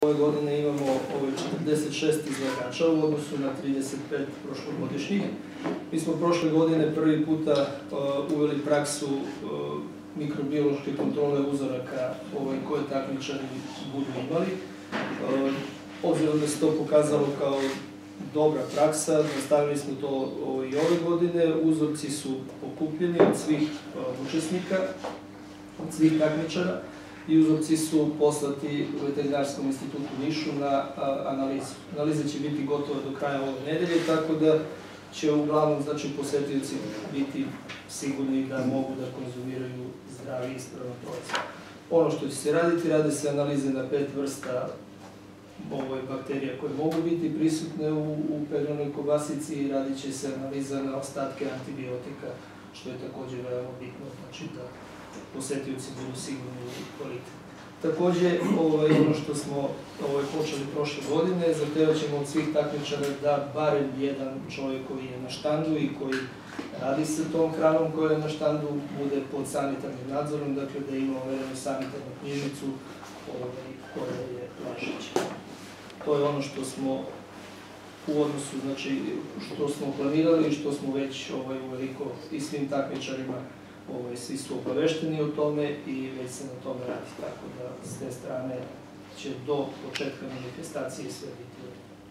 Ove godine imamo 46 izlagača u odnosu na 35 prošlogodišnjih. Mi smo prošle godine prvi puta uveli praksu mikrobiološke kontrole uzoraka koje takmičari budu imali. Obzirom da se to pokazalo kao dobra praksa, nastavili smo to i ove godine. Uzorci su pokupljeni od svih učesnika, od svih takmičara i uzorci su poslati u Veterinarskom institutu u Nišu na analizu. Analiza će biti gotova do kraja ove nedelje, tako da će uglavnom posetioci biti sigurni da mogu da konzumiraju zdravi i ispravan proizvod. Ono što će se raditi, rade se analize na 5 vrsta bakterija koje mogu biti prisutne u peglanoj kobasici i radit će se analiza na ostatke antibiotika, što je također veoma bitno, znači da posetioci budu sigurni u kvalitet. Također, ono što smo počeli prošle godine, zahtevat ćemo od svih takmičara da barem jedan čovjek koji je na štandu i koji radi sa tom hranom koja je na štandu bude pod sanitarnim nadzorom, dakle da ima overenu sanitarnu knjižicu koja je važeća. To je ono što smo u odnosu, znači što smo planirali i što smo već uveliko i svim takmičarima svi su obavešteni o tome i već se na tome radi, tako da s te strane će do početka manifestacije sve biti.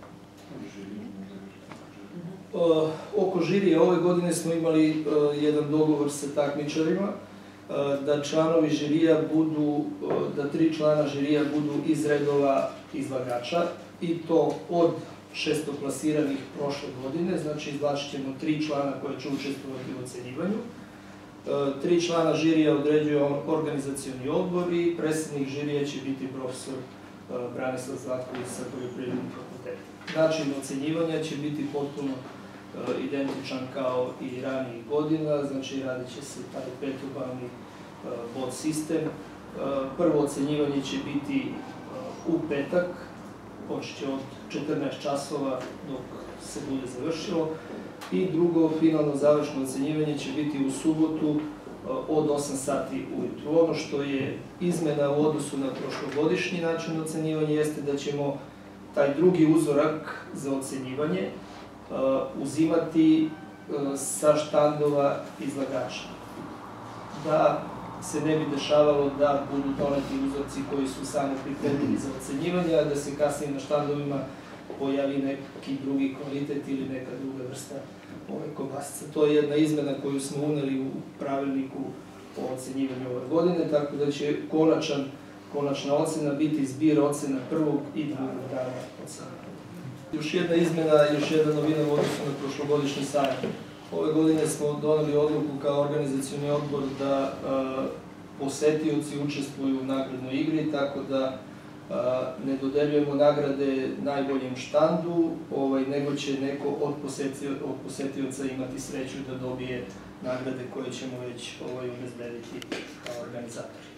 Oko žirija ove godine smo imali jedan dogovor sa takmičarima da članovi žirija budu, da 3 člana žirija budu iz redova izlagača i to od šestoplasiranih prošle godine, znači izvlačit ćemo 3 člana koje će učestvovati u ocenjivanju. 3 člana žirija određuje organizacioni odbor i predsjednik žirija će biti profesor Branislav Zlatković sa Poljoprivrednog fakulteta. Način ocenjivanja će biti potpuno identičan kao i ranijih godina, znači radit će se taj 5-obalni bod sistem. Prvo ocenjivanje će biti u petak, počeće od 14 časova dok se bude završilo, i drugo finalno završno ocenjivanje će biti u subotu od 8 sati ujutru. Ono što je izmena u odnosu na prošlogodišnji način ocenjivanja jeste da ćemo taj drugi uzorak za ocenjivanje uzimati sa štandova izlagača. Da se ne bi dešavalo da budu doneti uzorci koji su samo pripremljeni za ocenjivanje, a da se kasnije na štandovima pojavi neki drugi kvalitet ili neka druga vrsta kobasica. To je jedna izmena koju smo uneli u pravilniku o ocenjivanju ove godine, tako da će konačna ocena biti zbir ocena prvog i drugog dana ocena. Još jedna izmena, još jedna novina u odnosu na prošlogodišnji sajam. Ove godine smo doneli odluku kao organizacioni odbor da posetioci učestvuju u nagradnoj igri, tako da ne dodeljujemo nagrade najboljem štandu, nego će neko od posetioca imati sreću da dobije nagrade koje ćemo već obezbediti kao organizatori.